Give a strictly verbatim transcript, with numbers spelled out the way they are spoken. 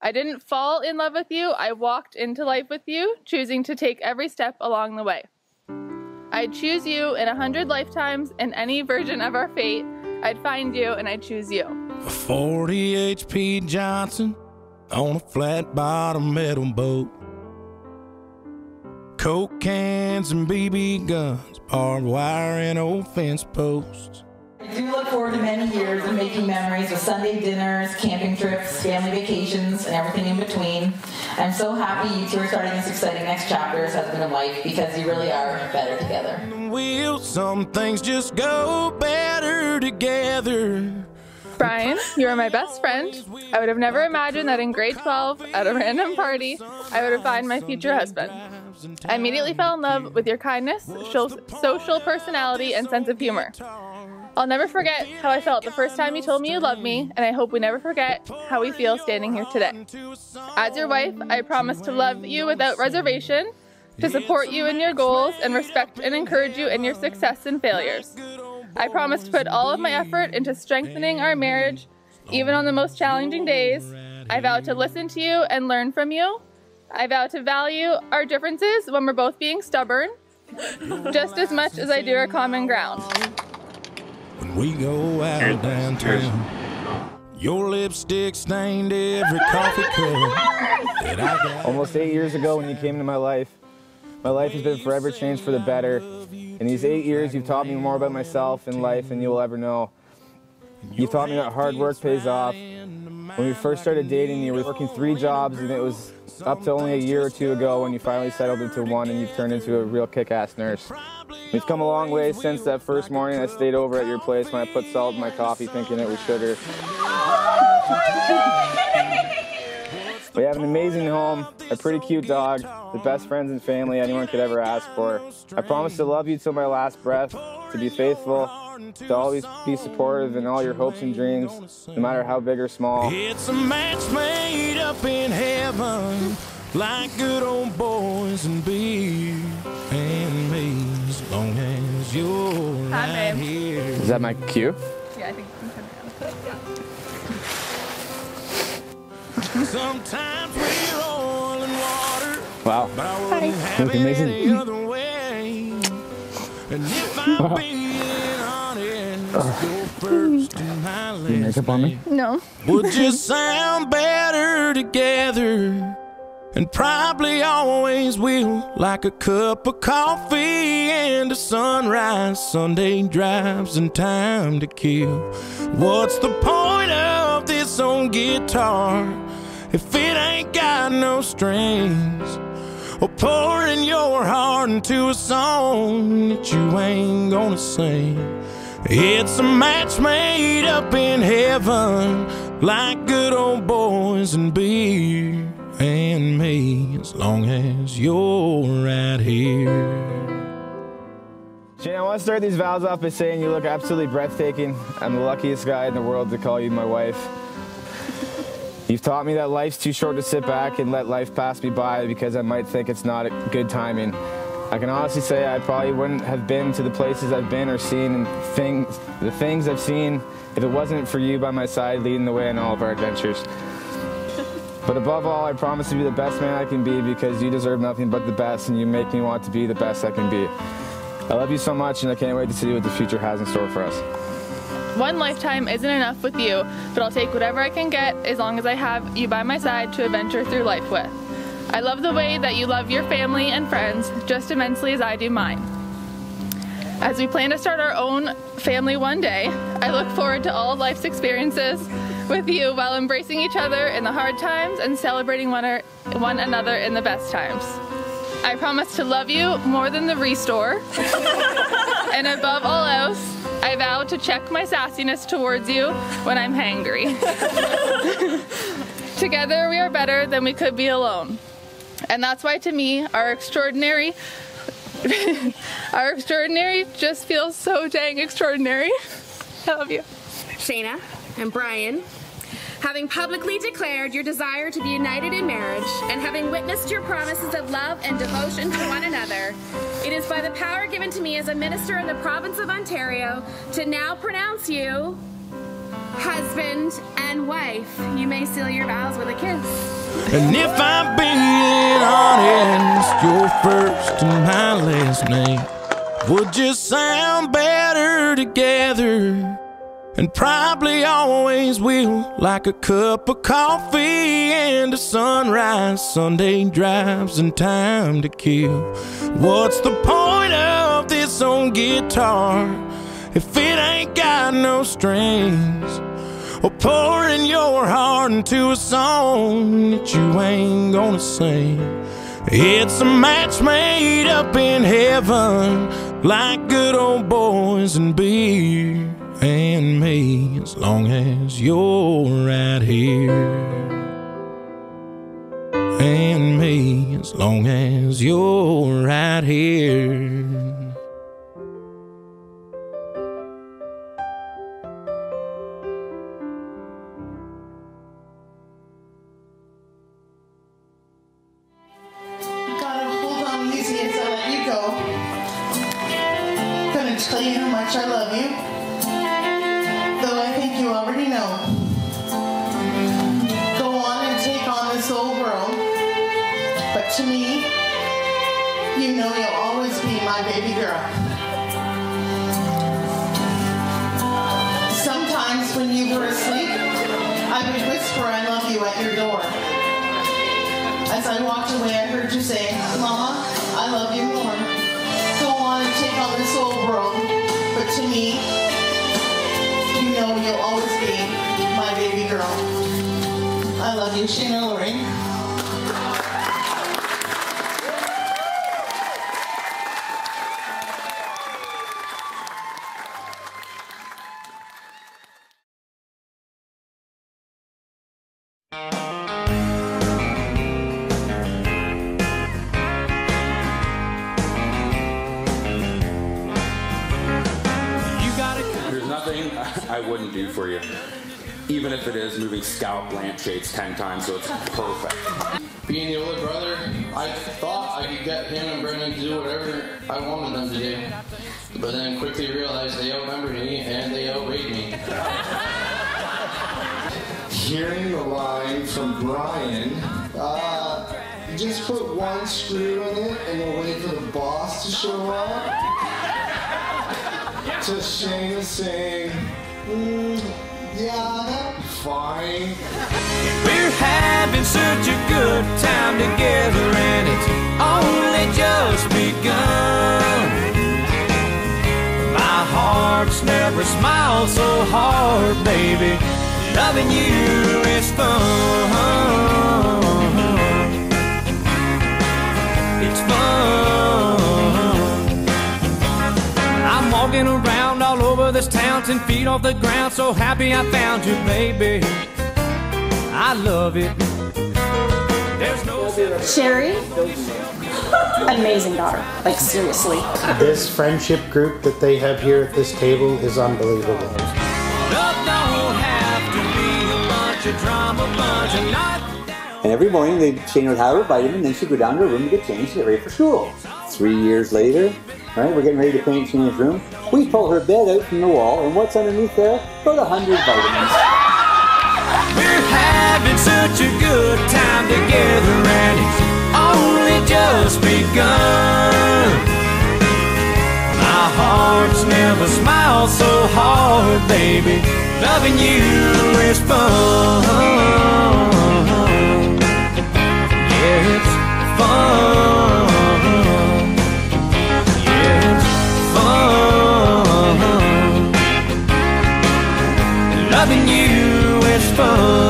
I didn't fall in love with you, I walked into life with you, choosing to take every step along the way. I'd choose you in a hundred lifetimes, in any version of our fate. I'd find you and I'd choose you. A forty H P Johnson on a flat bottom metal boat. Coke cans and B B guns, barbed wire and old fence posts. I do look forward to many years of making memories with Sunday dinners, camping trips, family vacations, and everything in between. I'm so happy you two are starting this exciting next chapter as husband and wife, because you really are better together. Will some things just go better together? Brian, you are my best friend. I would have never imagined that in grade twelve, at a random party, I would have found my future husband. I immediately fell in love with your kindness, social personality, and sense of humor. I'll never forget how I felt the first time you told me you loved me, and I hope we never forget how we feel standing here today. As your wife, I promise to love you without reservation, to support you in your goals, and respect and encourage you in your success and failures. I promise to put all of my effort into strengthening our marriage, even on the most challenging days. I vow to listen to you and learn from you. I vow to value our differences when we're both being stubborn, just as much as I do our common ground. When we go out Cheers. downtown, your lipstick stained every coffee cup that I got. Almost eight years ago when you came into my life, my life has been forever changed for the better. In these eight years, you've taught me more about myself and life than you'll ever know. You taught me that hard work pays off. When we first started dating, you were working three jobs, and it was up to only a year or two ago when you finally settled into one and you've turned into a real kick-ass nurse. We've come a long way since that first morning I stayed over at your place when I put salt in my coffee thinking it was sugar. We have an amazing home, a pretty cute dog, the best friends and family anyone could ever ask for. I promise to love you till my last breath, to be faithful, to always be supportive in all your hopes and dreams, no matter how big or small. It's a match made up in heaven, like good old boys and beer and me, as long as you're right here. Is that my cue? Yeah, I think you can turn it down. Sometimes we're oil and water. Wow. But I wouldn't Hi. have Look it amazing. any other way. And if I'm Wow. being honest, you're first in my list. You makeup on me? No. We'll just sound better together, and probably always will, like a cup of coffee and a sunrise, Sunday drives and time to kill. What's the point of this old guitar if it ain't got no strings? Or pouring your heart into a song that you ain't gonna sing. It's a match made up in heaven, like good old boys and beer and me, as long as you're right here. Shane, I want to start these vows off by saying you look absolutely breathtaking. I'm the luckiest guy in the world to call you my wife. You've taught me that life's too short to sit back and let life pass me by because I might think it's not good timing. I can honestly say I probably wouldn't have been to the places I've been or seen and things, the things I've seen if it wasn't for you by my side leading the way in all of our adventures. But above all, I promise to be the best man I can be because you deserve nothing but the best and you make me want to be the best I can be. I love you so much and I can't wait to see what the future has in store for us. One lifetime isn't enough with you, but I'll take whatever I can get as long as I have you by my side to adventure through life with. I love the way that you love your family and friends just immensely as I do mine. As we plan to start our own family one day, I look forward to all of life's experiences with you while embracing each other in the hard times and celebrating one, or, one another in the best times. I promise to love you more than the Restore, and above all else, I vow to check my sassiness towards you when I'm hangry. Together we are better than we could be alone. And that's why to me, our extraordinary, our extraordinary just feels so dang extraordinary. I love you. Shayna and Brian, having publicly declared your desire to be united in marriage and having witnessed your promises of love and devotion to one another, it is by the power given to me as a minister in the province of Ontario to now pronounce you husband, and wife. You may seal your vows with a kiss. And if I'm being honest, your first and my last name would just sound better together, and probably always will, like a cup of coffee and a sunrise, Sunday drives, and time to kill. What's the point of this old guitar if it ain't got no strings? Or pouring your heart into a song that you ain't gonna sing. It's a match made up in heaven, like good old boys and beer and me, as long as you're right here. And me, as long as you're right here. Tell you how much I love you, though I think you already know. Go on and take on this old world, but to me, you know you'll always be my baby girl. Sometimes when you were asleep, I would whisper I love you at your door. As I walked away, I heard you say, Mama, I love you more. Go on and take on this old world, but to me, you know you'll always be my baby girl. I love you, Shayna Lorraine. I wouldn't do for you, even if it is moving scalp lampshades ten times, so it's perfect. Being the older brother, I thought I could get him and Brendan to do whatever I wanted them to do, but then quickly realized they outnumbered me and they outweighed me. Hearing the line from Brian, uh, just put one screw in it and we'll wait for the boss to show up. To Shayna saying, mm, yeah, that's fine. We're having such a good time together, and it's only just begun. My heart's never smiled so hard, baby. Loving you is fun. It's fun. I'm walking around all over this town, ten feet off the ground, so happy I found you, baby. I love it. There's no Sherry, amazing daughter, like seriously. This friendship group that they have here at this table is unbelievable. Love don't have to be a bunch of drama, bunch of not. And every morning they Shayna would have her vitamin, then she'd go down to her room to get changed to get ready for school. Three years later, right, we're getting ready to paint Shayna's room. We pull her bed out from the wall, and what's underneath there? About a hundred vitamins. We're having such a good time together, and it's only just begun. My heart's never smiled so hard, baby. Loving you is fun. Yeah, it's fun. Yeah, it's fun. Loving you is fun.